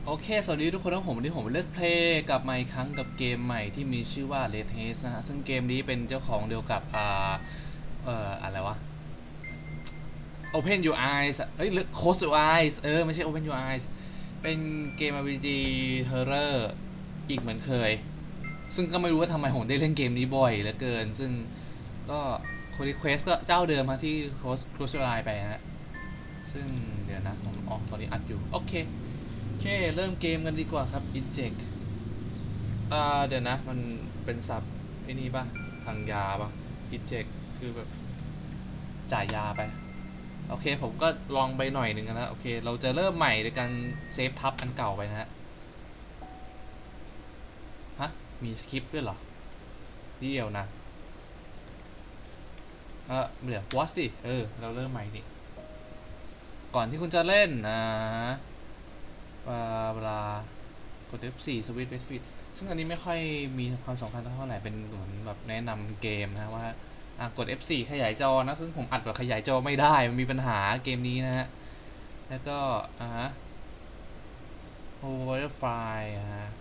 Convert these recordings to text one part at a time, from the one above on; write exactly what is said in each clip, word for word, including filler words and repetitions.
โอเคสวัสดีทุกคนทั้งผมวันนี้ผม Let's Play กลับมาอีกครั้งกับเกมใหม่ที่มีชื่อว่า Red Haze นะฮะซึ่งเกมนี้เป็นเจ้าของเดียวกับอ่าเอ่ออะไรวะ Open Your Eyes เอ้ยหรือ Close Your Eyes เออไม่ใช่ Open Your Eyes เป็นเกม อาร์ พี จี Horror อีกเหมือนเคยซึ่งก็ไม่รู้ว่าทำไมผมได้เล่นเกมนี้บ่อยเหลือเกินซึ่งก็คน Request ก็เจ้าเดิมมาที่ Close Close Your Eyes ไปนะฮะซึ่งเดี๋ยวนะผมอ๋อตอนนี้อัดอยู่โอเคโอเคเริ่มเกมกันดีกว่าครับ Eject อ่าเดี๋ยวนะมันเป็นศัพท์ไอ้นี่ปะทางยาปะ Eject คือแบบจ่ายยาไปโอเคผมก็ลองไปหน่อยหนึ่งแล้วโอเคเราจะเริ่มใหม่โดยการเซฟทับอันเก่าไปนะฮะฮะมีสคริปต์ด้วยเหรอเดียวนะเออเดี๋ยว watch ดิเออเราเริ่มใหม่ดิก่อนที่คุณจะเล่นนะเวลากด เอฟ โฟร์ สวิตช์ เอฟ โฟร์ ซึ่งอันนี้ไม่ค่อยมีความสำคัญเท่าไหร่เป็นเหมือนแบบแนะนำเกมนะว่ากด เอฟ โฟร์ ขยายจอนะซึ่งผมอัดแบบขยายจอไม่ได้มันมีปัญหาเกมนี้นะฮะแล้วก็อ่าฮะ Overfly ฮะ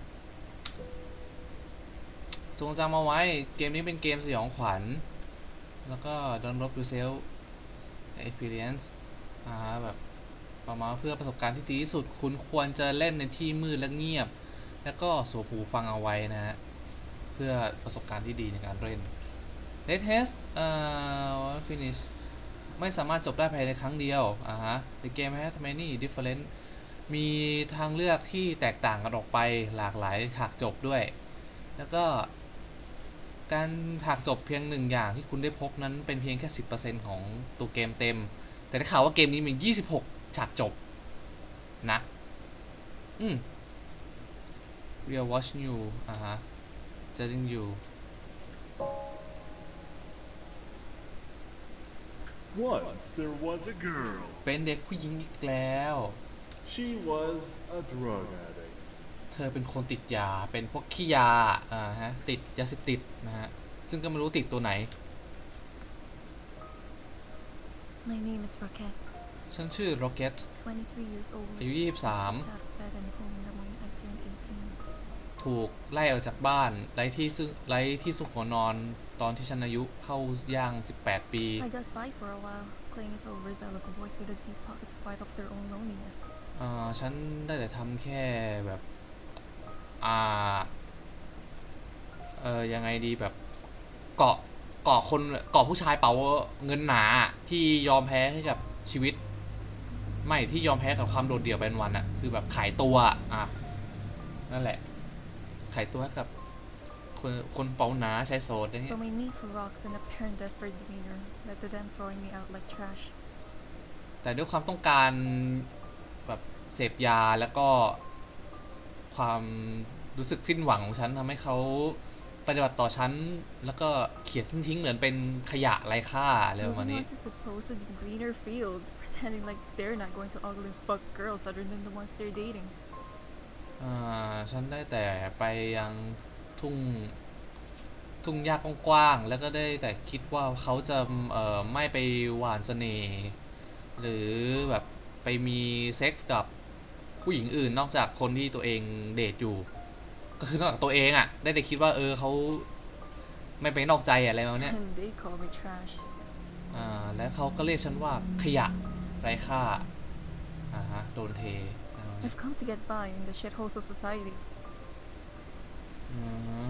จงจำเอาไว้เกมนี้เป็นเกมสยองขวัญแล้วก็ Don't Love Yourself Experience อ่าแบบประมาณเพื่อประสบการณ์ที่ดีที่สุดคุณควรจะเล่นในที่มืดและเงียบแล้วก็สวมหูฟังเอาไว้นะฮะเพื่อประสบการณ์ที่ดีในการเล่น Red Haze เอ่อ finish ไม่สามารถจบได้ภายในครั้งเดียวอ่าฮะ The game has many different มีทางเลือกที่แตกต่างกันออกไปหลากหลายฉากจบด้วยแล้วก็การฉากจบเพียงหนึ่งอย่างที่คุณได้พบนั้นเป็นเพียงแค่ สิบเปอร์เซ็นต์ ของตัวเกมเต็มแต่ได้ข่าวว่าเกมนี้มียี่สิบหกฉากจบนะอืม We are watching you อ่าฮะ judging you Once there was a girl. เป็นเด็กผู้หญิงอีกแล้ว She was a drug addict. เธอเป็นคนติดยาเป็นพวกขี้ยาอ่าฮะติดยาเสพติดนะฮะซึ่งก็ไม่รู้ติดตัวไหน My name is Rocket. ฉันชื่อ Rocket twenty-three years old. อายุยี่สิบสาม Stepped out of bed and home the moment I turned eighteen. ถูกไล่ออกจากบ้านไร้ที่ซึ่งไร้ที่สุขหัวนอนตอนที่ฉันอายุเข้าย่างสิบแปดปี I got by for a while, clinging to overzealous boys with a deep pocket to fight off their own loneliness. อ่าฉันได้แต่ทำแค่แบบอ่าเออยังไงดีแบบเกาะเกาะคนเกาะผู้ชายเป๋าเงินหนาที่ยอมแพ้ให้กับชีวิตไม่ที่ยอมแพ้กับความโดดเดี่ยวเป็นวันอะคือแบบขายตัวอ่ะนั่นแหละขายตัวให้กับคนคนเป๋าหนาชายโสดอย่างเงี้ย But my need for rocks and apparent desperate demeanor led to them throwing me out like trash. แต่ด้วยความต้องการแบบเสพยาแล้วก็ความรู้สึกสิ้นหวังของฉันทำให้เขาปฏิบัติต่อฉันแล้วก็เขียนทิ้งๆเหมือนเป็นขยะไร้ค่าอะไรประมาณ Moving นี้ on to supposedly greener fields, pretending like they're not going to ugly fuck girls other than the ones they're dating. อ่าฉันได้แต่ไปยังทุ่งทุ่งหญ้ากว้างๆแล้วก็ได้แต่คิดว่าเขาจะเอ่อไม่ไปหว่านเสน่ห์หรือแบบไปมีเซ็กส์กับผู้หญิงอื่นนอกจากคนที่ตัวเองเดทอยู่ก็คือนอกจากตัวเองอ่ะได้แต่คิดว่าเออเขาไม่ไปนอกใจอะไรมาเนี้ย And they call me trash. อ่าและเขาก็เรียกฉันว่าขยะไร้ค่าอ่าฮะโดนเท I've come to get by in the shitholes of society. อืม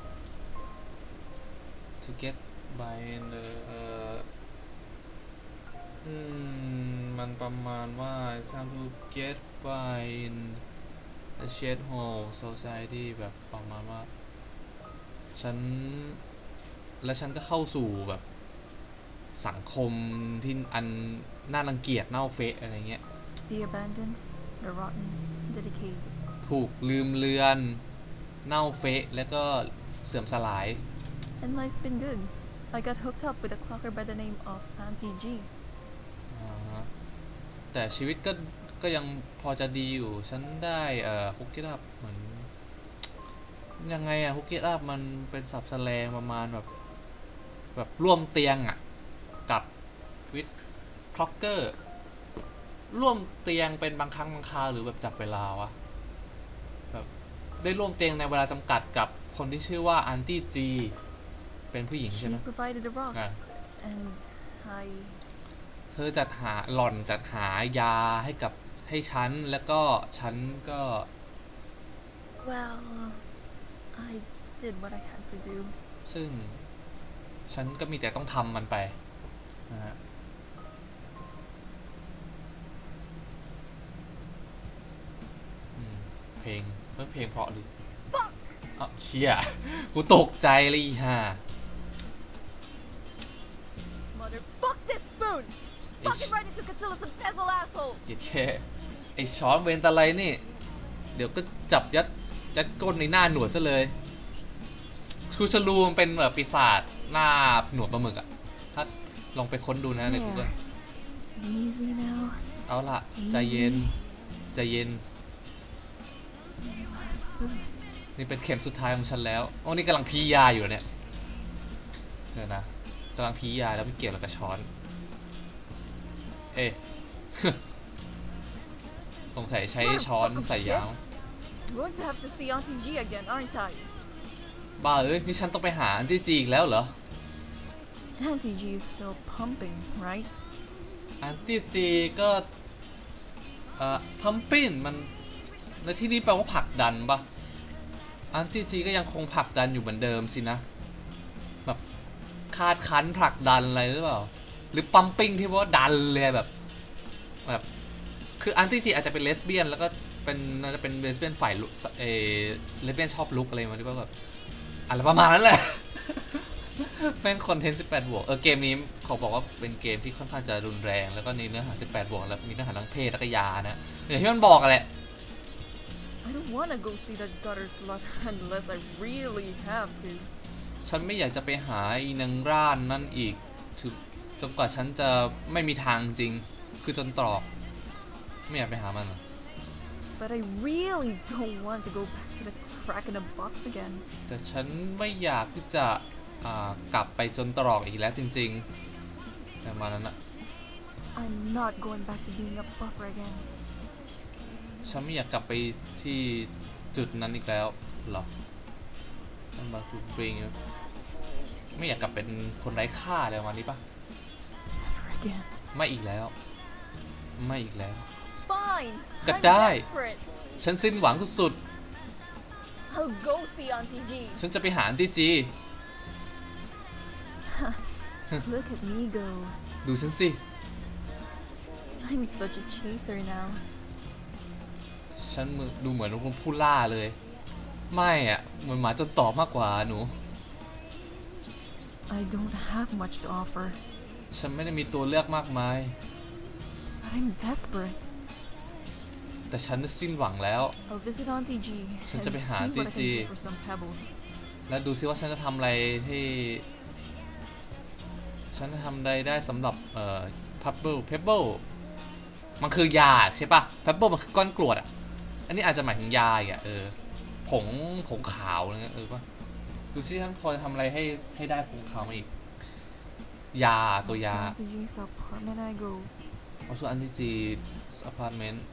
to get by in the เอ่ออืมมันประมาณว่า come to get by in the shithole society แบบประมาณว่าฉันและฉันก็เข้าสู่แบบสังคมที่อันน่ารังเกียจเน่าเฟะอะไรเงี้ย The abandoned, the rotten, the decayed. ถูกลืมเลือนเน่าเฟะแล้วก็เสื่อมสลาย And life's been good. I got hooked up with a clocker by the name of Auntie G. อ่าฮะแต่ชีวิตก็ก็ยังพอจะดีอยู่ฉันได้เอ่อฮุกเก็ตอัพเหมือนยังไงอะฮุกเก็ตอัพมันเป็นศัพท์แสลงประมาณแบบแบบร่วมเตียงอะกับวิดคล็อกเกอร์ร่วมเตียงเป็นบางครั้งบางคราวหรือแบบจับเวลาวะได้ร่วมเตียงในเวลาจำกัดกับคนที่ชื่อว่าอันตี้จีเป็นผู้หญิงใช่ She ไหม provided the rocks, Yeah. and I เธอจัดหาหล่อนจัดหายาให้กับให้ฉันแล้วก็ฉันก็ well, I did what I had to do. ซึ่งฉันก็มีแต่ต้องทำมันไปนะฮะอืมเพลงเมื่อเพลงเพราะดิอ๋อเชี่ยกูตกใจเลยอีห่า Mother, fuck this spoon! Fuck it right into Catilla's embezzle asshole! อย่าแค่ไอช้อนเวนตะไลนี่ เดี๋ยวก็จับยัดยัดก้นในหน้าหนวดซะเลยทูชลูมันเป็นแบบปีศาจหน้าหนวดปลาหมึกอะถ้าลองไปค้นดูนะใน Google Easy now. เอาล่ะใจเย็นใจเย็น Last boost. นี่เป็นเข็มสุดท้ายของฉันแล้วโอ้นี่กำลังพียาอยู่เนี่ยเดี๋ยวนะกำลังพียาแล้วไม่เกี่ยวกับช้อนเอ๊ะ สงสัยใช้ช้อนใส่ยาง I'm going to have to see Auntie G again, aren't I? บ้าเอ้ยนี่ฉันต้องไปหาอันที่จีอีกแล้วเหรอ Auntie G is still pumping, right? อันที่จีก็เอ่อพัมปิ้นมันในที่นี้แปลว่าผลักดันปะอันที่จีก็ยังคงผลักดันอยู่เหมือนเดิมสินะแบบคาดคั้นผลักดันอะไรหรือเปล่าหรือปั๊มปิ้งที่ว่าดันเลยแบบแบบคืออันที่จีอาจจะเป็นเลสเบี้ยนแล้วก็เป็นน่าจะเป็นเลสเบี้ยนฝ่ายลุเอเลสเบี้ยนชอบลุกอะไรมาที่ว่าแบบอะไรประมาณนั้นแหละ แม่งคอนเทนต์สิบแปดบวกเออเกมนี้เขาบอกว่าเป็นเกมที่ค่อนข้างจะรุนแรงแล้วก็ในเนื้อหาสิบแปดบวกแล้วมีเนื้อหาทางเพศและก็ยานะอย่างที่มันบอกกันแหละ I don't wanna go see that gutter slut unless I really have to. ฉันไม่อยากจะไปหาอีนางร่านนั่นอีกถึงจนกว่าฉันจะไม่มีทางจริงคือจนตรอกไม่อยากไปหามันหรอ But I really don't want to go back to the crack in the box again. แต่ฉันไม่อยากที่จะอ่ากลับไปจนตรอกอีกแล้วจริงๆประมาณนั้นอะ I'm not going back to being a buffer again. ฉันไม่อยากกลับไปที่จุดนั้นอีกแล้วหรอนั่นมาคือเบงไม่อยากกลับเป็นคนไร้ค่าอะไรประมาณนี้ปะ Never again. ไม่อีกแล้วไม่อีกแล้ว Fine. Good I'm die. desperate. ฉันสิ้นหวังสุด I'll go see Auntie G. ๆฉันจะไปหาอันที่จี Look at me go. ดูฉันสิ I'm such a chaser now. ฉันมือดูเหมือนคนผู้ล่าเลย ไม่อะเหมือนหมาจนตอบมากกว่าหนู I don't have much to offer, ฉันไม่ได้มีตัวเลือกมากมาย but I'm desperate. แต่ฉันน่ะสิ้นหวังแล้ว I'll visit Auntie G ฉัน and จะไปหา see what I Auntie can G do for some pebbles. แล้วดูซิว่าฉันจะทำอะไรที่ฉันจะทำอะไรได้สำหรับเอ่อ pebble pebble มันคือยาใช่ปะ pebble มันคือก้อนกรวดอ่ะอันนี้อาจจะหมายถึงยาอีกอ่ะเออผงผงขาวอะไรเงี้ยเออปะดูซิฉันพอจะทำอะไรให้ให้ได้ผงขาวมาอีกยาตัวยา Auntie G's apartment I go. เอาส่วนอันที่จีอพาร์ตเมนต์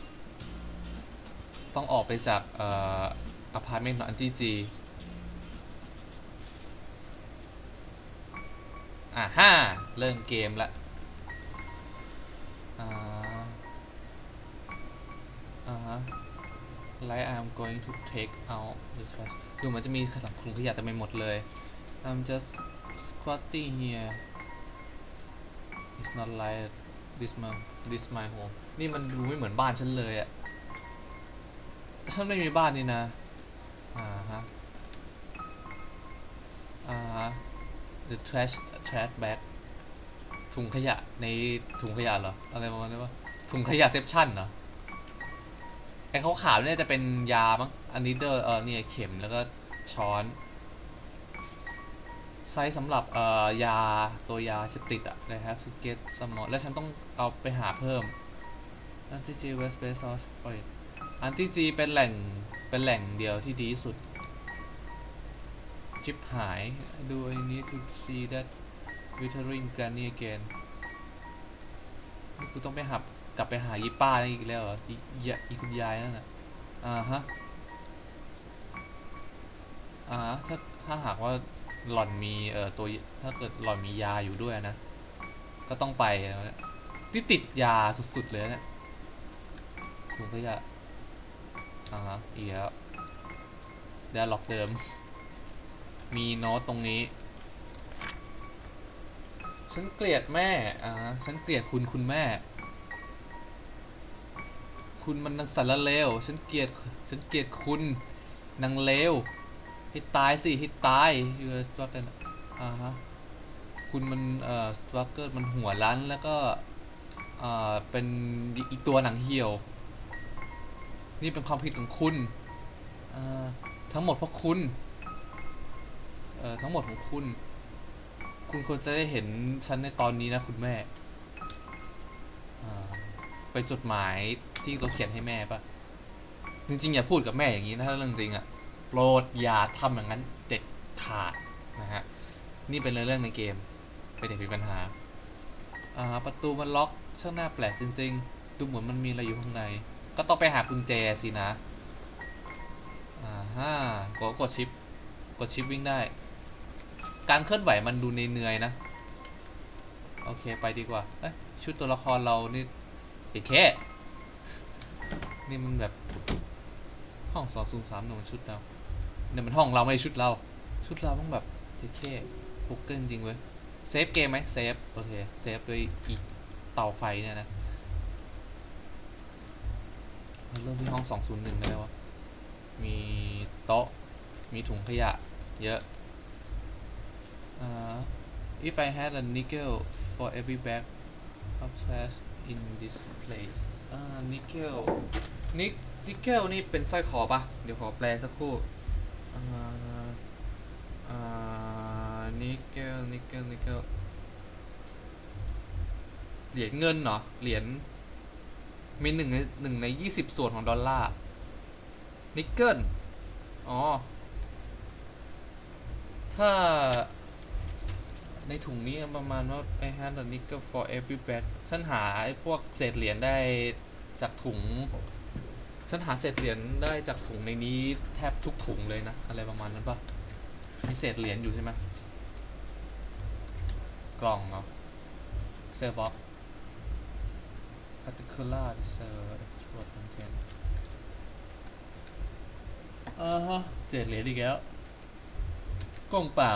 ต้องออกไปจากเอ่ออพาร์ตเมนต์ของอันที่จีอ่าฮ่าเริ่มเกมละอ่าอ่าฮะ like I'm going to take out the trash ดูมันจะมีสังคมขยะเต็มไปหมดเลย I'm just squatting here it's not like this my this my home นี่มันดูไม่เหมือนบ้านฉันเลยอะฉันไม่มีบ้านนี่นะอ่าฮะอ่าฮะ the trash trash bag ถุงขยะในถุงขยะเหรออะไรประมาณนี้ว่าถุงขยะเซปชั่นเหรอไอ้ขาวๆเนี่ยจะเป็นยามั้งอันนี้เดอเออเนี่ยเข็มแล้วก็ช้อนไซส์สำหรับเอ่อยาตัวยาเสพติดอะนะครับ to get some more แล้วฉันต้องเอาไปหาเพิ่มอันที่ G West Base Source โอ้ยอันที่ G เป็นแหล่งเป็นแหล่งเดียวที่ดีที่สุดชิปหาย do I need to see that withering granny again นี่กูต้องไปหับกลับไปหายิป้าอีกแล้วเหรออีอีคุณยายนั่นน่ะอ่าฮะอ่าถ้าถ้าหากว่าหล่อนมีเอ่อตัวถ้าเกิดหล่อนมียาอยู่ด้วยนะก็ต้องไปที่ติดยาสุดๆเลยเนี่ยถุงขยะอ่าฮะอีกแล้วเดี๋ยวล็อกเดิมมีโน้ตตรงนี้ฉันเกลียดแม่อ่าฉันเกลียดคุณคุณแม่คุณมันนางสารเลวฉันเกลียดฉันเกลียดคุณนางเลวให้ตายสิให้ตายยูเอสว่ากันอ่าฮะคุณมันเอ่อสวากเกอร์มันหัวล้านแล้วก็อ่าเป็นอีกตัวหนังเหี่ยวนี่เป็นความผิดของคุณอ่าทั้งหมดเพราะคุณเอ่อทั้งหมดของคุณคุณควรจะได้เห็นฉันในตอนนี้นะคุณแม่อ่าเป็นจดหมายที่เราเขียนให้แม่ปะจริงๆอย่าพูดกับแม่อย่างนี้นะถ้าเรื่องจริงอะโปรดอย่าทำอย่างนั้นเด็ดขาดนะฮะนี่เป็นเรื่องในเกมเป็นเด็กมีปัญหาอ่าประตูมันล็อกช่างน่าแปลกจริงๆดูเหมือนมันมีอะไรอยู่ข้างในก็ต้องไปหากุญแจสินะอ่าฮะกดกดชิปกดชิปวิ่งได้การเคลื่อนไหวมันดูเหนื่อยๆนะโอเคไปดีกว่าเอ้ยชุดตัวละครเรานี่เด็กแค่นี่มันแบบห้องสองศูนย์สามหนึ่งชุดเราเนี่ยมันห้องเราไม่ชุดเราชุดเราต้องแบบเด็กแค่พกเกินจริงเว้ยเซฟเกมไหมเซฟโอเคเซฟด้วยอีกเตาไฟเนี่ยนะเริ่มที่ห้องสองศูนย์หนึ่งกันแล้ววะมีโต๊ะมีถุงขยะเยอะUh, if I had a nickel for every bag of trash in this place อ่า nickel นิก nickel นี่เป็นสร้อยคอปะเดี๋ยวขอแปลสักครู่อ่าอ่า nickel nickel nickel เหรียญเงินเหรอเหรียญมีหนึ่งในหนึ่งในยี่สิบส่วนของดอลลาร์นิกเกิลอ๋อถ้าในถุงนี้ประมาณว่า I had a nickel for every bag ฉันหาไอ้พวกเศษเหรียญได้จากถุงฉันหาเศษเหรียญได้จากถุงในนี้แทบทุกถุงเลยนะอะไรประมาณนั้นปะมีเศษเหรียญอยู่ใช่ไหมกล่องเนาะเซอร์บ็อก particular export content อ่าฮะเศษเหรียญอีกแล้วกล่องเปล่า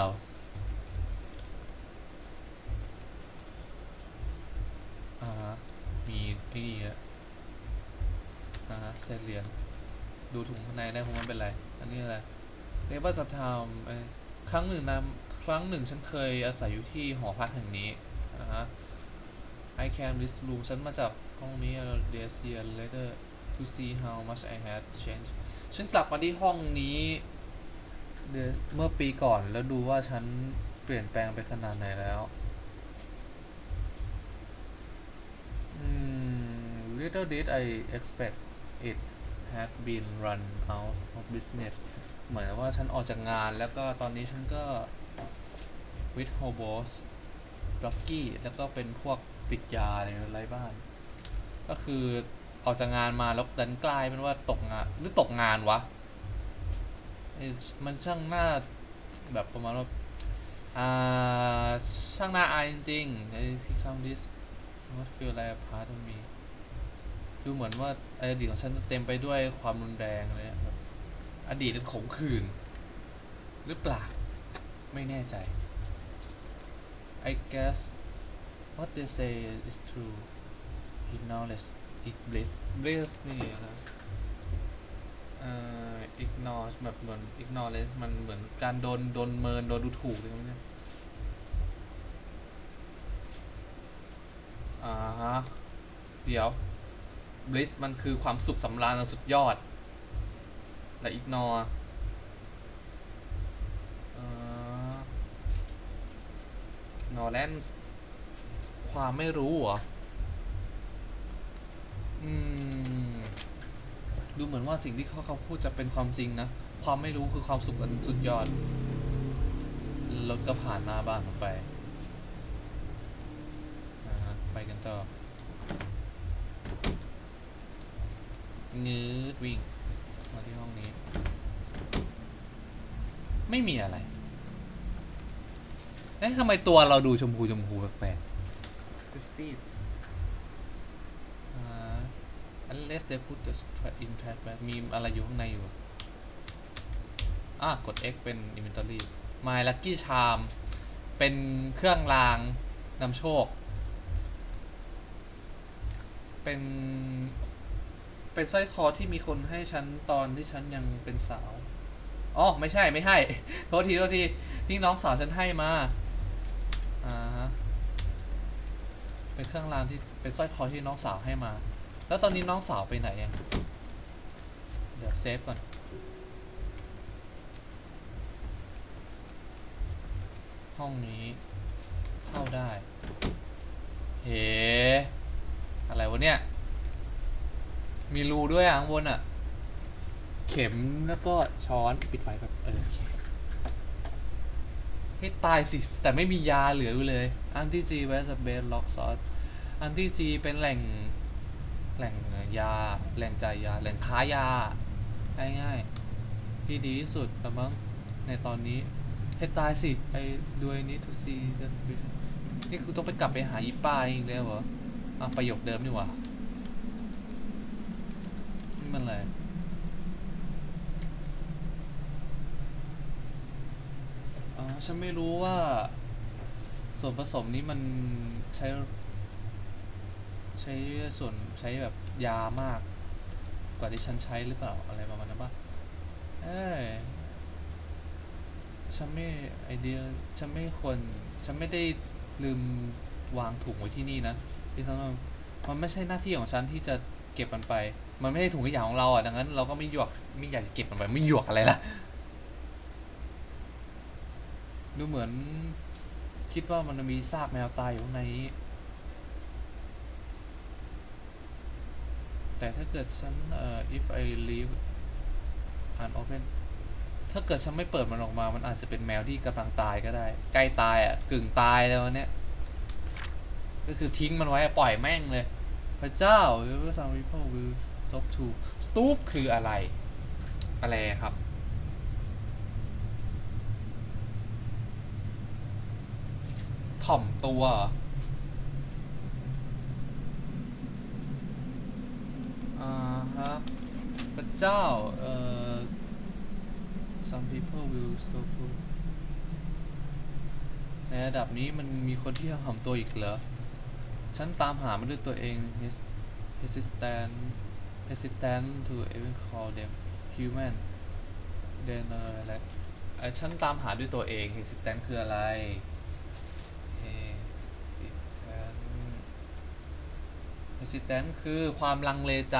อ่ามีไอ้นี่อะอ่าเศษเหรียญดูถุงข้างในได้คงไม่เป็นไรอันนี้อะไรเรเบอร์สทามครั้งหนึ่งนะครั้งหนึ่งฉันเคยอาศัยอยู่ที่หอพักแห่งนี้อ่าฮะ I can list room ฉันมาจากห้องนี้ this year later to see how much I had changed ฉันกลับมาที่ห้องนี้เมื่อปีก่อนแล้วดูว่าฉันเปลี่ยนแปลงไปขนาดไหนแล้วLittle did I expect it had been run out of business เหมือนว่าฉันออกจากงานแล้วก็ตอนนี้ฉันก็ with hobos rocky แล้วก็เป็นพวกติดยาอะไรไร้บ้านก็คือออกจากงานมาแล้วดันกลายเป็นว่าตกงานหรือตกงานวะมันช่างหน้าแบบประมาณว่าอ่าช่างน่าอายจริงๆ I see come this not feel like a part of meดูเหมือนว่าอดีตของฉันเต็มไปด้วยความรุนแรงเลยแบบอดีตเป็นขมขื่นหรือเปล่าไม่แน่ใจ I guess what they say is true acknowledge it bliss bliss นี่นะเอ่อ ignore แบบเหมือน acknowledge มันเหมือนการโดนโดนเมินโดนดูถูกเลยมั้งเนี่ยอ่าฮะเดี๋ยวbliss มันคือความสุขสำราญสุดยอดและ ignore อ่า ignorance ความไม่รู้เหรออืมดูเหมือนว่าสิ่งที่เขาเขาพูดจะเป็นความจริงนะความไม่รู้คือความสุขอันสุดยอดรถก็ผ่านหน้าบ้านผมไปไปกันต่องืดวิ่งมาที่ห้องนี้ไม่มีอะไรเอ๊ะทำไมตัวเราดูชมพูชมพูแปลกๆซีด unless they put the in trash bag มีอะไรอยู่ข้างในอยู่อ่ะกด X เป็น inventory my lucky charm เป็นเครื่องรางนำโชคเป็นเป็นสร้อยคอที่มีคนให้ฉันตอนที่ฉันยังเป็นสาวอ๋อไม่ใช่ไม่ให้ โทษทีโทษทีนี่น้องสาวฉันให้มาอ่าเป็นเครื่องรางที่เป็นสร้อยคอที่น้องสาวให้มาแล้วตอนนี้น้องสาวไปไหนยังเดี๋ยวเซฟก่อนห้องนี้เข้าได้เฮ้อะไรวะเนี่ยมีรูด้วยอ่ะข้างบนอ่ะเข็มแล้วก็ช้อนปิดไฟแบบเออโอเคให้ตายสิแต่ไม่มียาเหลืออยู่เลยอันที่จีเวสเบสล็อกซอสอันที่จีเป็นแหล่งแหล่งยาแหล่งจ่ายยาแหล่งค้ายาง่ายๆที่ดีที่สุดแต่มั้งในตอนนี้ให้ตายสิไอ้ด้วยนี้ทุซีนี่คือต้องไปกลับไปหาอีป้าเองเลยเหรออ่ะประโยคเดิมนี่หว่านี่มันอะไรอ๋อฉันไม่รู้ว่าส่วนผสมนี้มันใช้ใช้ส่วนใช้แบบยามากกว่าที่ฉันใช้หรือเปล่าอะไรประมาณนั้นป่ะเอ้ยฉันไม่ไอเดียฉันไม่ควรฉันไม่ได้ลืมวางถุงไว้ที่นี่นะที่สำคัญมันไม่ใช่หน้าที่ของฉันที่จะเก็บมันไปมันไม่ใช่ถุงขยะของเราอ่ะดังนั้นเราก็ไม่หยวกไม่อยากจะเก็บมันไปไม่หยวกอะไรล่ะดูเหมือนคิดว่ามันมีซากแมวตายอยู่ข้างในนี้แต่ถ้าเกิดฉันเอ่อ if I leave unopen ถ้าเกิดฉันไม่เปิดมันออกมามันอาจจะเป็นแมวที่กำลังตายก็ได้ใกล้ตายอ่ะกึ่งตายแล้วเนี่ยก็คือทิ้งมันไว้ปล่อยแม่งเลยพระเจ้า some people will stop to stoop คืออะไรอะไรครับถ่อมตัวอ่าฮะพระเจ้าเอ่อ some people will stop to ในระดับนี้มันมีคนที่ถ่อมตัวอีกเหรอฉันตามหามันด้วยตัวเอง hesitant hesitant to even call them human then อะไรไอ้ฉันตามหาด้วยตัวเอง hesitant คืออะไร hesitant hesitant คือความลังเลใจ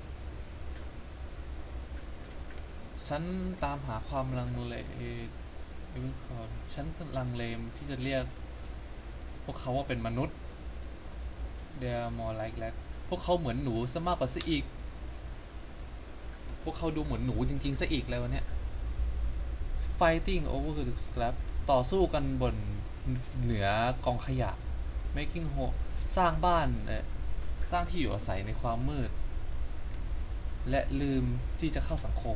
ฉันตามหาความลังเล even call ฉันลังเลที่จะเรียกพวกเขาว่าเป็นมนุษย์They are more like that พวกเขาเหมือนหนูซะมากกว่าซะอีกพวกเขาดูเหมือนหนูจริงๆซะอีกเลยวันเนี้ย Fighting over the scrap ต่อสู้กันบนเหนือกองขยะ Making home สร้างบ้านเอ่อสร้างที่อยู่อาศัยในความมืดและลืมที่จะเข้าสังคม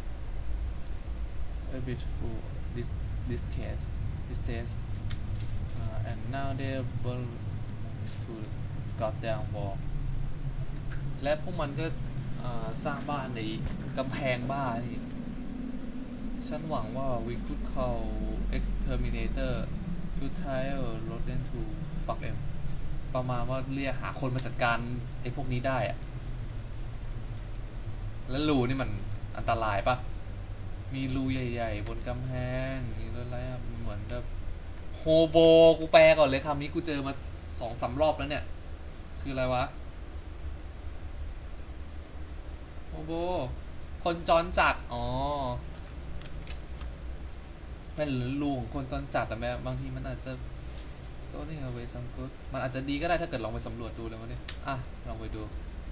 A beautiful this this case this says uh, and now they will to goddamn wall และพวกมันก็สร้างบ้านในกำแพงบ้านนี่ฉันหวังว่า we could call exterminator to tell rodent to fuck em ประมาณว่าเรียกหาคนมาจัดการไอ้พวกนี้ได้อะแล้วรูนี่มันอันตรายปะมีรูใหญ่ๆบนกำแพงนี่อะไรอ่ะเหมือนแบบโฮโบกูแปลก่อนเลยคำนี้กูเจอมาสองสามรอบแล้วเนี่ยคืออะไรวะโฮโบคนจรจัดอ๋อเป็นรูของคนจรจัดแต่แบบบางทีมันอาจจะ storing away some good มันอาจจะดีก็ได้ถ้าเกิดลองไปสำรวจดูเลยวะเนี่ยอ่ะลองไปดู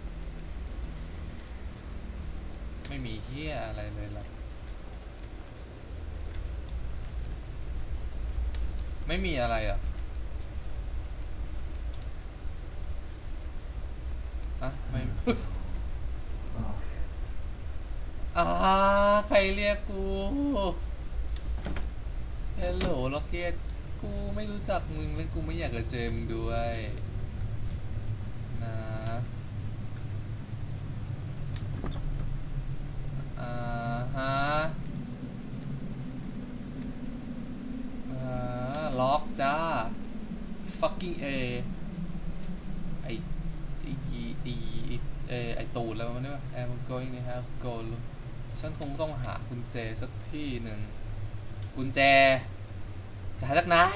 ไม่มีเหี้ยอะไรเลยล่ะไม่มีอะไรอ่ะอ่ะไม่ อ่าใครเรียกกูฮัลโหลล็อกเก็ตกูไม่รู้จักมึงและกูไม่อยากจะเจอมึงด้วยนะอ่าฮะอ่าล็อกจ้า fucking A ไอไอไอไอไอตูดแล้วมันเนี่ย I'm going to have go ฉันคงต้องหากุญแจสักที่หนึ่งกุญแจจะหาจากไหน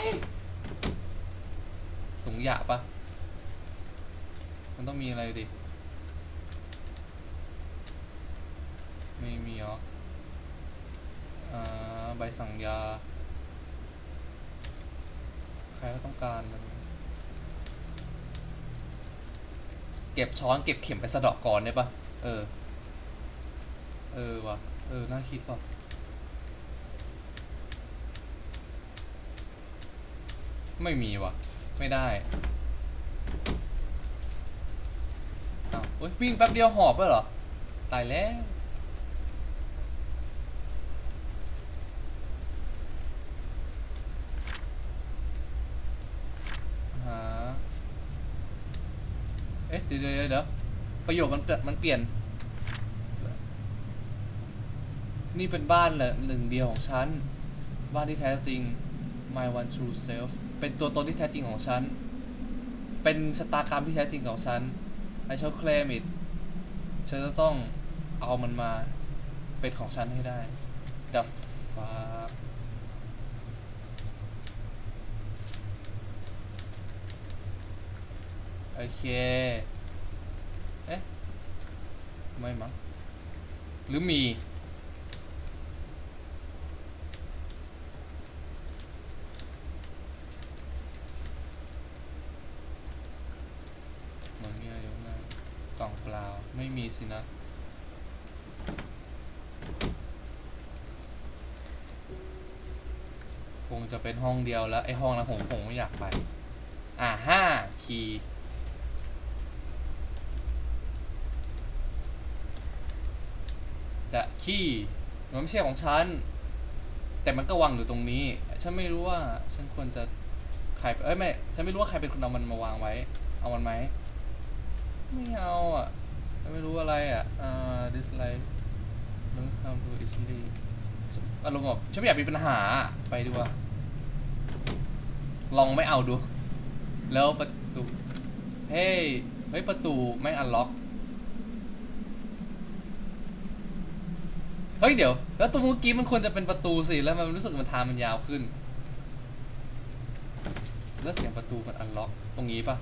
ถุงหยาปะมันต้องมีอะไรดิไม่มีหรออ่าใบสั่งยาใครก็ต้องการมันเก็บช้อนเก็บเข็มไปสะเดาะก่อนได้ปะเออเออวะเออน่าคิดป่ะไม่มีวะไม่ได้อ้าวเฮ้ยวิ่งแป๊บเดียวหอบไปเหรอตายแล้วฮะเอ๊ะเดี๋ยวเดี๋ยวเดี๋ยวประโยคมันมันเปลี่ยนนี่เป็นบ้านแหละหนึ่งเดียวของฉันบ้านที่แท้จริง my one true self เป็นตัวตนที่แท้จริงของฉันเป็นชะตากรรมที่แท้จริงของฉัน I shall claim it ฉันจะต้องเอามันมาเป็นของฉันให้ได้ The fuck โอเคเอ๊ะไม่มั้งหรือมีกล่องเปล่าไม่มีสินะคงจะเป็นห้องเดียวแล้วไอห้องนั้นผมผมไม่อยากไปอ่าห้าคีย์แต่คีย์มันไม่ใช่ของฉันแต่มันก็วางอยู่ตรงนี้ฉันไม่รู้ว่าฉันควรจะใครเอ้ยไม่ฉันไม่รู้ว่าใครเป็นคนเอามันมาวางไว้เอามันไหมไม่เอาอ่ะไม่รู้อะไรอ่ะอ่า dislike don't come to easily อารมณ์แบบฉันไม่อยากมีปัญหาไปดีกว่าลองไม่เอาดูแล้วประตูเฮ้ยเฮ้ยประตูไม่อันล็อกเฮ้ยเดี๋ยวแล้วตัวเมื่อกี้มันควรจะเป็นประตูสิแล้วมันรู้สึกมันทางมันยาวขึ้นแล้วเสียงประตูมันอันล็อกตรงนี้ปะ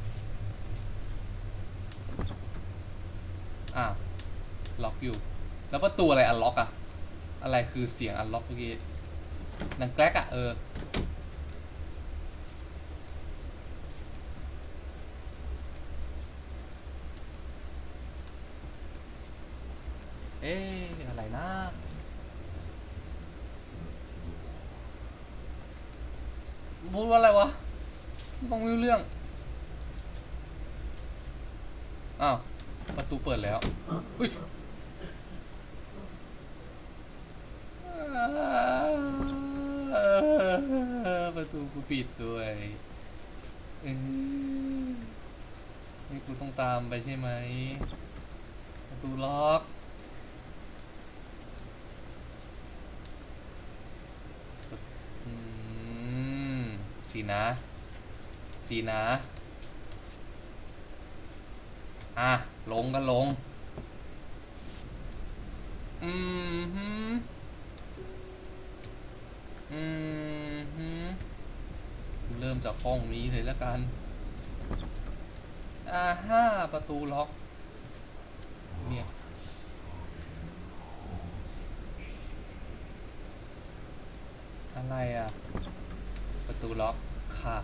อ่าล็อกอยู่แล้วประตูอะไรอันล็อกอะอะไรคือเสียงอันล็อกเมื่อกี้นังแกลกอะเออเอ๊ะอะไรนะพูดว่าอะไรวะมองไม่รู้เรื่องอ้าวประตูเปิดแล้วอุ้ยประตูกูปิดด้วยนี่กูต้องตามไปใช่ไหมประตูล็อกอืมสีนะสีนะอ่ะลงกันลงอืมฮึอืมฮึเริ่มจากห้องนี้เลยแล้วกันอ่าห้าประตูล็อกเนี่ยอะไรอ่ะประตูล็อกค่ะ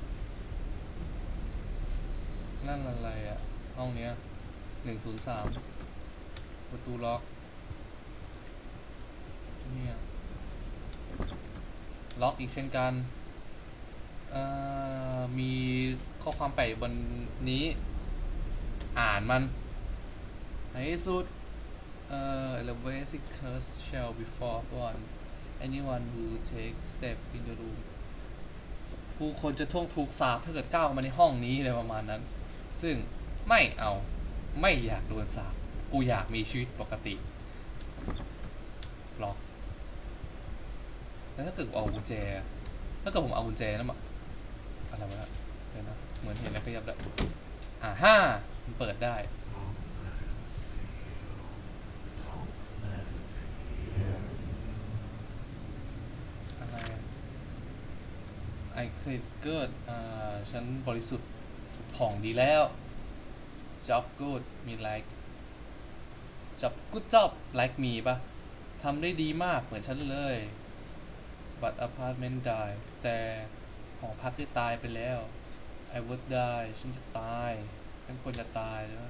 นั่นอะไรอ่ะห้องเนี้ยหนึ่งศูนย์สามประตูล็อกเนี่ยล็อกอีกเช่นกันมีข้อความแปะอยู่บนนี้อ่านมันในที่สุดเอ่อ elevated curse shall be fall one anyone who take step in the room ผู้คนจะท่วงถูกสาปถ้าเกิดก้าวมาในห้องนี้เลยประมาณนั้นซึ่งไม่เอาไม่อยากโดนสาปกูอยากมีชีวิตปกติล็อกแล้วถ้าเกิดเอากุญแจถ้าเกิดผมเอากุญแจนั่นมาอะไรวะเดี๋ยวนะเหมือนเห็นแล้วก็ยับแล้วอ่าฮ่ามันเปิดได้ อะไรไอเคลเกิดอ่าฉันบริสุทธิ์ผ่องดีแล้ว job good มี like job good job like me ปะทำได้ดีมากเหมือนฉันเลย but apartment die แต่หอพักได้ตายไปแล้ว I would die ฉันจะตายฉันควรจะตายแล้ว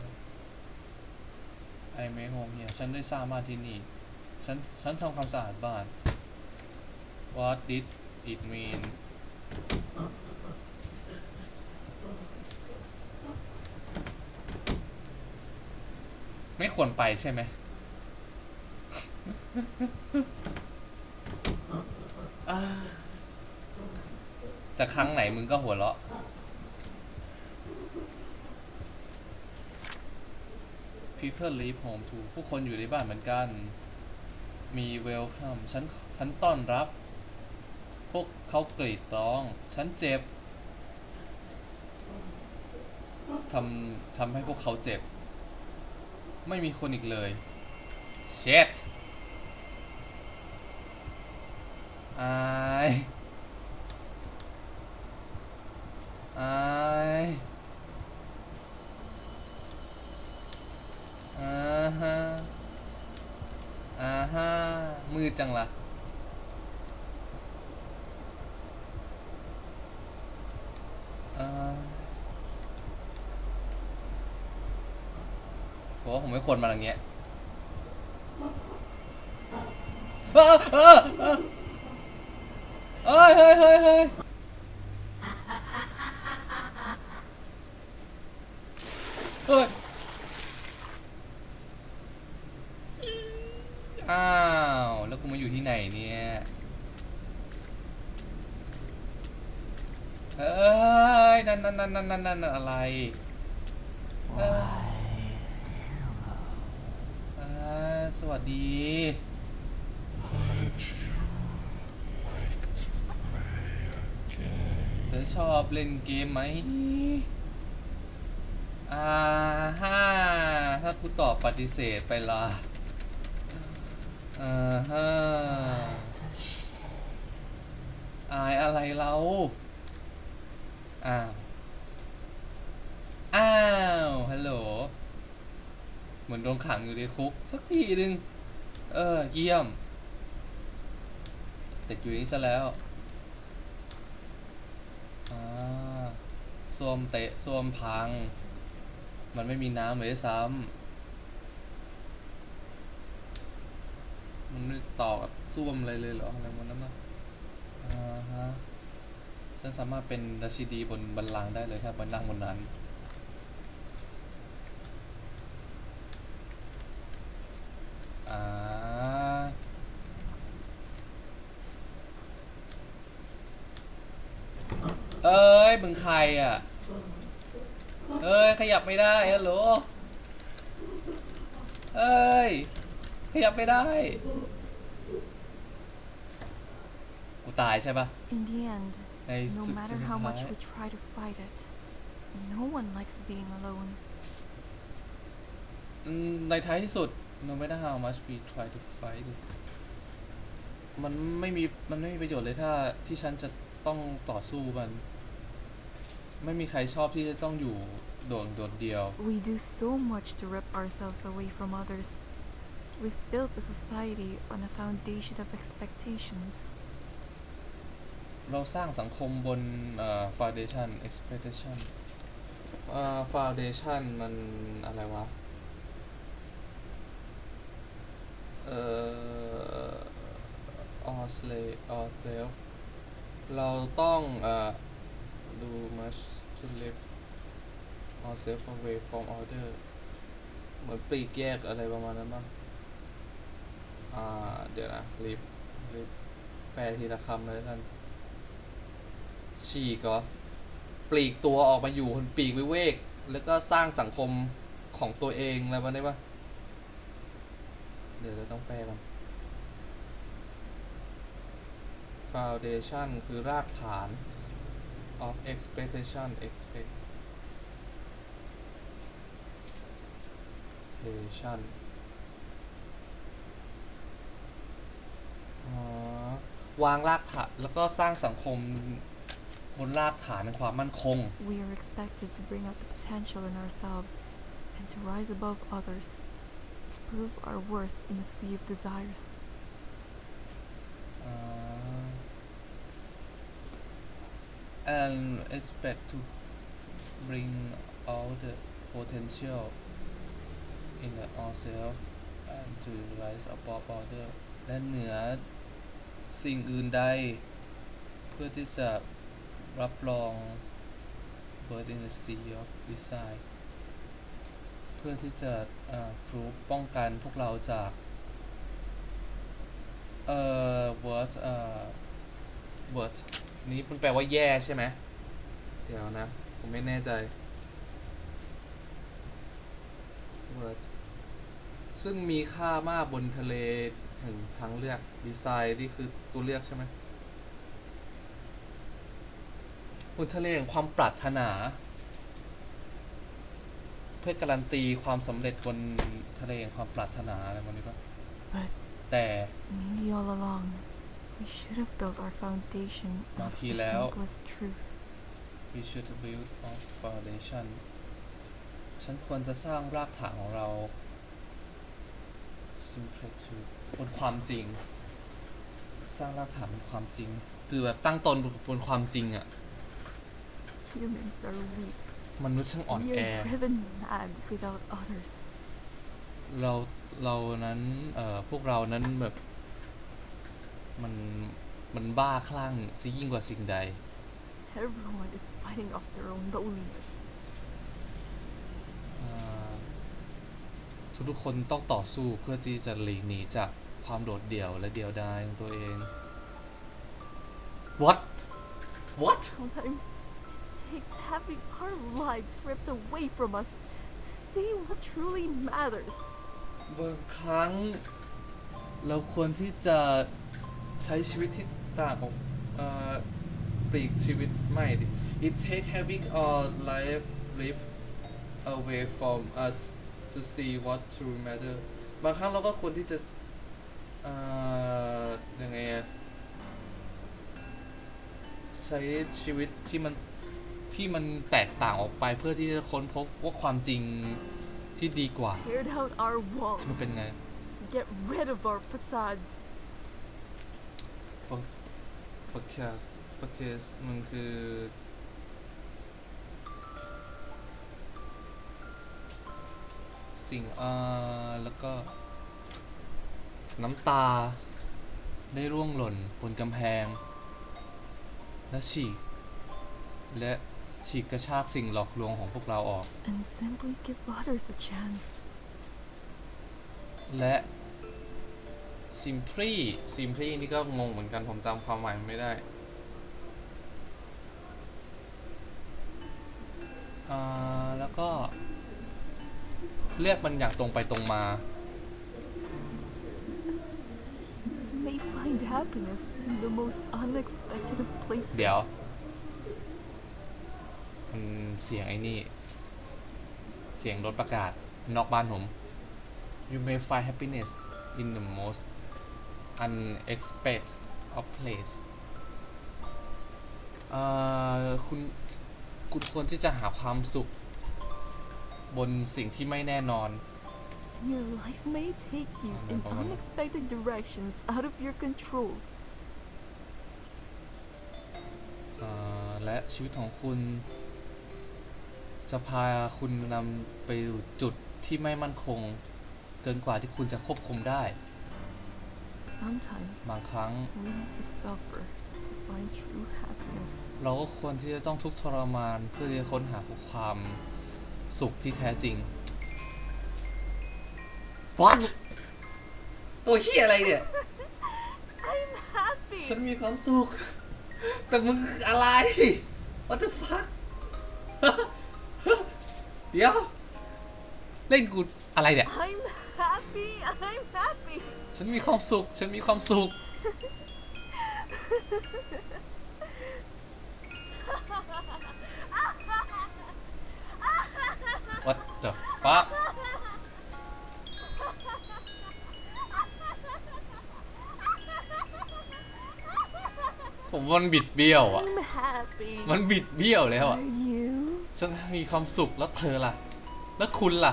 I make home here ฉันได้สร้างบ้านที่นี่ฉันฉันทำความสะอาดบ้าน What did it mean ไม่ควรไปใช่ไหม จะครั้งไหนมึงก็หัวเราะ People leave home too ผู้คนอยู่ในบ้านเหมือนกัน มี welcome ฉันฉันต้อนรับ พวกเขากรีดร้อง ฉันเจ็บ ทำทำให้พวกเขาเจ็บ ไม่มีคนอีกเลย shit อายอายอ่าฮะอ่าฮะมืดจังล่ะอ่าผมว่าผมไม่ควรมาอย่างเงี้ยเอ้ยเอ้ยเอ้ยเฮ้ยเฮ้ยเฮ้ยเฮ้ยอ้าวแล้วกูมาอยู่ที่ไหนเนี่ยเอ้ยนั่นนั่นนั่นนั่นนั่นอะไรเอ้ยสวัสดีเธอชอบเล่นเกมไหมอ่าฮ่าถ้ากูตอบปฏิเสธไปล่ะอ่าฮ่าอายอะไรเราอ้าวอ้าวฮัลโหลเหมือนโดนขังอยู่ในคุกสักทีหนึ่งเออเยี่ยมติดอยู่นี่ซะแล้วอ่าส้วมเตะส้วมพังมันไม่มีน้ำเลยซ้ำมันไม่ต่อกับส้วมอะไรเลยเหรออะไรมันนั่นมั้งอ่าฮะฉันสามารถเป็นราชินีบนบัลลังก์ได้เลยถ้าบัลลังก์บนนั้นอ่าเอ้ยมึงใครอ่ะเอ้ยขยับไม่ได้ฮัลโหลเอ้ยขยับไม่ได้กูตายใช่ปะ In the end, ใน no สุด matter สุด how ท้า much ย we try to fight it, no one likes being alone. อืมในท้ายที่สุด no matter how much we try to fight it มันไม่มีมันไม่มีประโยชน์เลยถ้าที่ฉันจะต้องต่อสู้มันไม่มีใครชอบที่จะต้องอยู่โดดโดดเดียว We do so much to rip ourselves away from others. We've built a society on a foundation of expectations. เราสร้างสังคมบนเอ่อ foundation expectation เอ่อ foundation มันอะไรวะเอ่อ all slave all self เราต้องเอ่อ do much to live ourselves away from other เหมือนปลีกแยกอะไรประมาณนั้นบ้างอ่าเดี๋ยวนะ live live แปลทีละคำเลยกันฉีกเหรอปลีกตัวออกมาอยู่คนปีกวิเวกแล้วก็สร้างสังคมของตัวเองอะไรประมาณนี้ปะเดี๋ยวเราต้องแปลกัน foundation คือรากฐาน of expectation expectation อ๋อวางรากฐานแล้วก็สร้างสังคมบนรากฐานในความมั่นคง We are expected to bring out the potential in ourselves and to rise above others, to prove our worth in a sea of desires. uh, and expect to bring out the potential in ourselves and to rise above others และเหนือสิ่งอื่นใดเพื่อที่จะรับรอง birth in the sea of desire เพื่อที่จะเอ่อ proof ป้องกันพวกเราจากเอ่อ word เอ่อ word นี้มันแปลว่าแย่ใช่ไหมเดี๋ยวนะผมไม่แน่ใจ word ซึ่งมีค่ามากบนทะเลแห่งทางเลือก design นี่คือตัวเลือกใช่ไหมบนทะเลแห่งความปรารถนาเพื่อการันตีความสำเร็จบนทะเลแห่งความปรารถนาอะไรประมาณนี้ป่ะ But แต่ maybe all along, we should have built our foundation บาง of ที the แล้ว simplest truth. we should build on foundation ฉันควรจะสร้างรากฐานของเรา simple truth บนความจริงสร้างรากฐานบนความจริงคือแบบตั้งตนบนความจริงอะ Humans are weak. มนุษย์ช่างอ่อน We แอ are driven mad without others. เราเรานั้นเอ่อพวกเรานั้นแบบมันมันบ้าคลั่งซิยิ่งกว่าสิ่งใด Everyone is fighting off their own loneliness. อ่าทุกๆคนต้องต่อสู้เพื่อที่จะหลีกหนีจากความโดดเดี่ยวและเดียวดายของตัวเอง What What Sometimes it takes having our lives ripped away from us to see what truly matters. บางครั้งเราควรที่จะใช้ชีวิตที่ต่างออกเอ่อปลีกชีวิตไม่ดิ It take having our life ripped away from us to see what true matter บางครั้งเราก็ควรที่จะเอ่อยังไงอะใช้ชีวิตที่มันที่มันแตกต่างออกไปเพื่อที่จะค้นพบว่าความจริงที่ดีกว่า Tear down our walls มันเป็นไง to get rid of our facades. focus focus มันคือสิ่งอ่าแล้วก็น้ำตาได้ร่วงหล่นบนกำแพงและฉีกและฉีกกระชากสิ่งหลอกลวงของพวกเราออก And simply give others a chance. และ simply simply นี่ก็งงเหมือนกันผมจำความหมายมันไม่ได้อ่าแล้วก็เรียกมันอย่างตรงไปตรงมา May find happiness in the most unexpected of places. เดี๋ยวมันเสียงไอ้นี่เสียงรถประกาศนอกบ้านผม You may find happiness in the most unexpected of place อ่าคุณคุณควรที่จะหาความสุขบนสิ่งที่ไม่แน่นอน And your life may take you Ano in ba man? unexpected directions out of your control. อ่าและชีวิตของคุณจะพาคุณนำไปอยู่จุดที่ไม่มั่นคงเกินกว่าที่คุณจะควบคุมได้ Sometimes บางครั้ง we need to suffer to find true happiness. เราก็ควรที่จะต้องทุกข์ทรมานเพื่อที่จะค้นหาความสุขที่แท้จริง What ตัวเหี้ยอะไรเนี่ย I'm happy. ฉันมีความสุขแต่มึงอะไร what the fuck เดี๋ยวเล่นกูอะไรเนี่ย I'm happy. I'm happy. ฉันมีความสุขฉันมีความสุข what the fuck ผมมันบิดเบี้ยวอ่ะ I'm happy. มันบิดเบี้ยวแล้วอ่ะ Are you? ฉันมีความสุขแล้วเธอล่ะ แล้วคุณล่ะ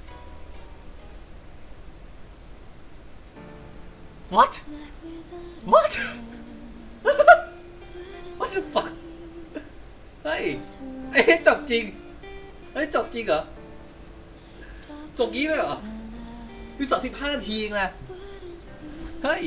what what what the fuck เฮ้ยเอ้ยจบจริงเฮ้ยจบจริงเหรอจบงี้เลยเหรอนี่ต่อสิบห้านาทีเองนะเฮ้ย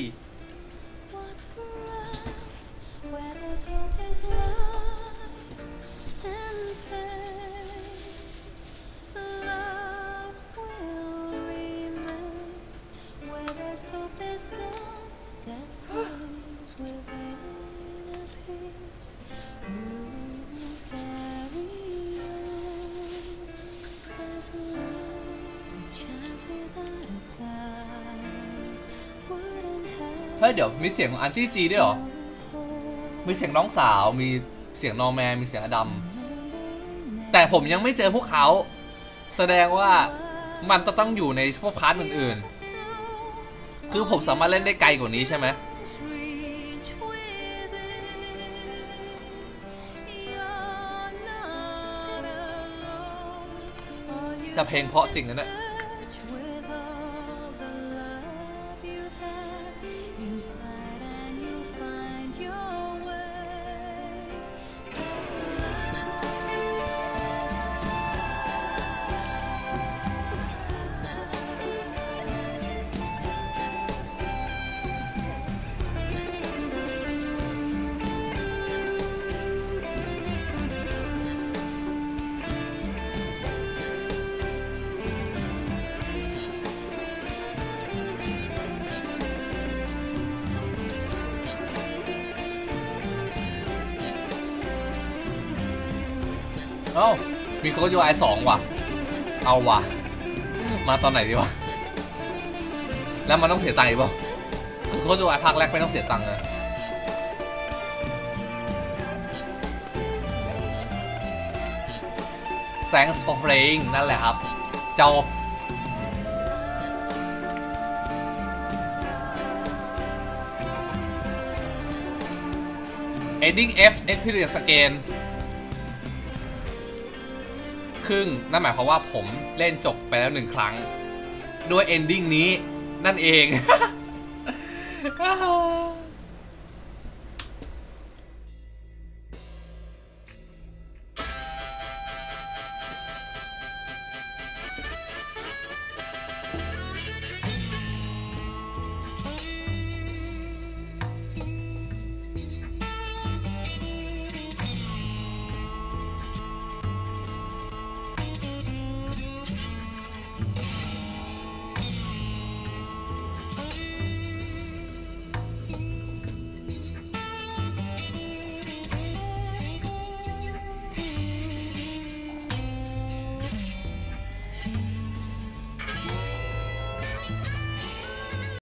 เฮ้ยเดี๋ยวมีเสียงของอันตี้จีด้วยเหรอมีเสียงน้องสาวมีเสียงนอร์แมนมีเสียงอดัมแต่ผมยังไม่เจอพวกเขาแสดงว่ามันจะต้องอยู่ในพวกพาร์ทอื่นๆคือผมสามารถเล่นได้ไกลกว่านี้ใช่ไหมแต่เพลงเพราะจริงนะเนี่ยเอ้ามีโค้ดยูไอสองว่ะเอาว่ะมาตอนไหนดีวะแล้วมันต้องเสียตังค์อีกเปล่าคือโค้ดยูไอภาคแรกไม่ต้องเสียตังค์นะ Thanks for playing นั่นแหละครับจบEnding F Experience Again ครึ่งนั่นหมายความว่าผมเล่นจบไปแล้วหนึ่งครั้งด้วย ending นี้นั่นเอง